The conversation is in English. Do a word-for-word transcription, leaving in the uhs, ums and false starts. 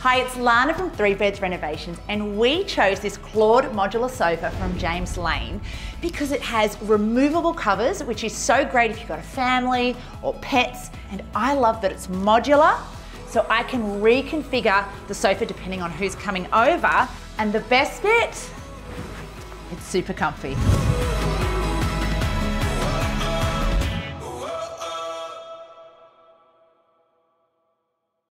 Hi, it's Lana from Three Birds Renovations, and we chose this clawed modular sofa from James Lane because it has removable covers, which is so great if you've got a family or pets, and I love that it's modular, so I can reconfigure the sofa depending on who's coming over, and the best bit, it's super comfy.